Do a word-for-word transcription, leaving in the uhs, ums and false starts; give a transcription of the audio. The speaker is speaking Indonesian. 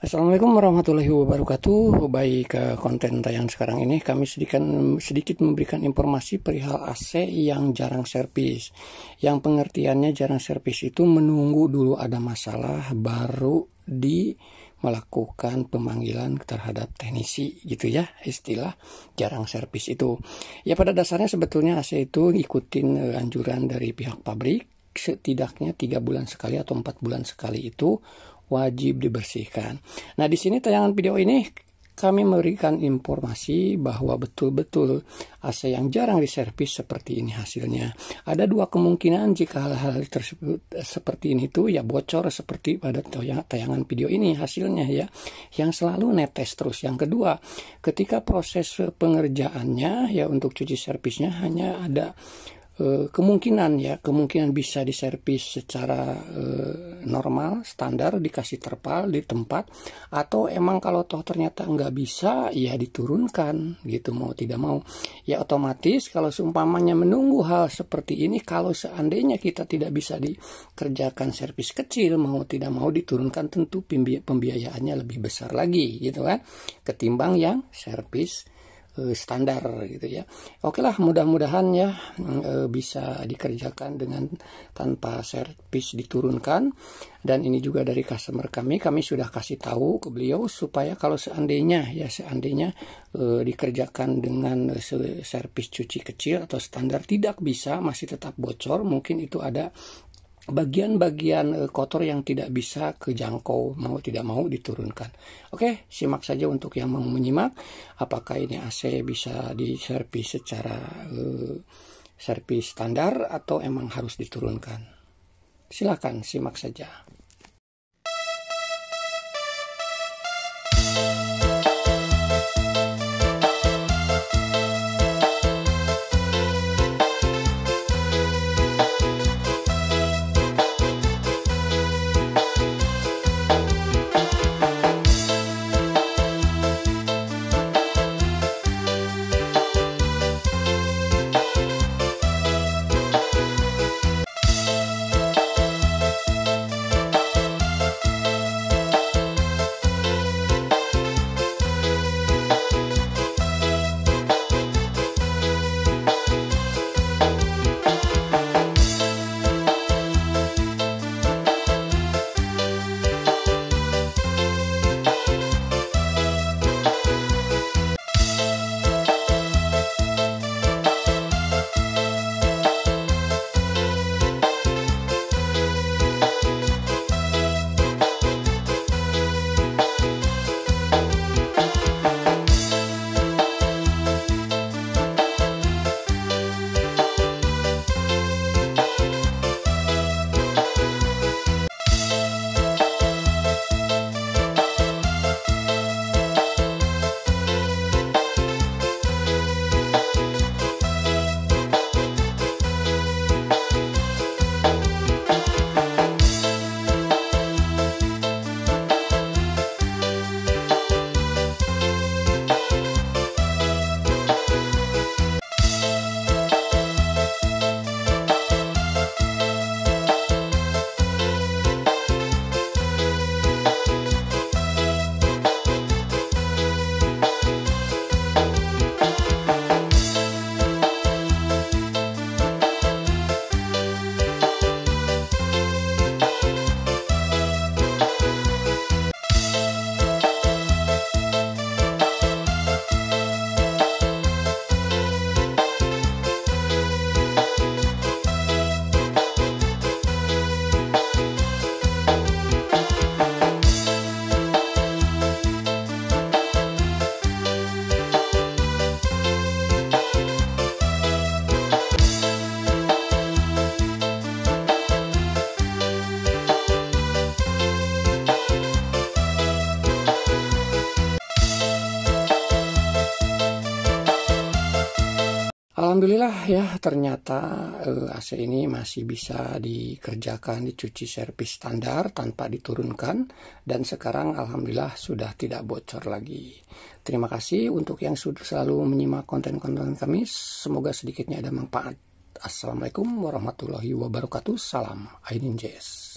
Assalamualaikum warahmatullahi wabarakatuh. Baik, ke konten tayang sekarang ini kami sedikit, sedikit memberikan informasi perihal A C yang jarang servis. Yang pengertiannya jarang servis itu menunggu dulu ada masalah baru di melakukan pemanggilan terhadap teknisi gitu ya, istilah jarang servis itu. Ya pada dasarnya sebetulnya A C itu ikutin anjuran dari pihak pabrik, setidaknya tiga bulan sekali atau empat bulan sekali itu wajib dibersihkan. Nah, di sini tayangan video ini kami memberikan informasi bahwa betul-betul A C yang jarang diservis seperti ini hasilnya. Ada dua kemungkinan jika hal-hal tersebut seperti ini tuh ya bocor seperti pada tayangan video ini hasilnya ya, yang selalu netes terus. Yang kedua, ketika proses pengerjaannya ya untuk cuci servisnya hanya ada Uh, kemungkinan ya kemungkinan bisa diservis secara uh, normal standar, dikasih terpal di tempat, atau emang kalau toh ternyata nggak bisa ya diturunkan gitu, mau tidak mau ya otomatis. Kalau seumpamanya menunggu hal seperti ini, kalau seandainya kita tidak bisa dikerjakan servis kecil, mau tidak mau diturunkan, tentu pembiayaannya lebih besar lagi gitu kan, ketimbang yang servis standar gitu ya. Oke lah, mudah-mudahan ya e, bisa dikerjakan dengan tanpa servis diturunkan. Dan ini juga dari customer kami, kami sudah kasih tahu ke beliau supaya kalau seandainya ya seandainya e, dikerjakan dengan e, servis cuci kecil atau standar tidak bisa, masih tetap bocor, mungkin itu ada bagian-bagian kotor yang tidak bisa kejangkau, mau tidak mau diturunkan. Oke, simak saja untuk yang mau menyimak apakah ini A C bisa diservis secara uh, servis standar atau emang harus diturunkan. Silakan simak saja. Alhamdulillah ya, ternyata eh, A C ini masih bisa dikerjakan, dicuci servis standar tanpa diturunkan, dan sekarang alhamdulillah sudah tidak bocor lagi. Terima kasih untuk yang sudah selalu menyimak konten-konten kami, semoga sedikitnya ada manfaat. Assalamualaikum warahmatullahi wabarakatuh. Salam Aidin Jazz.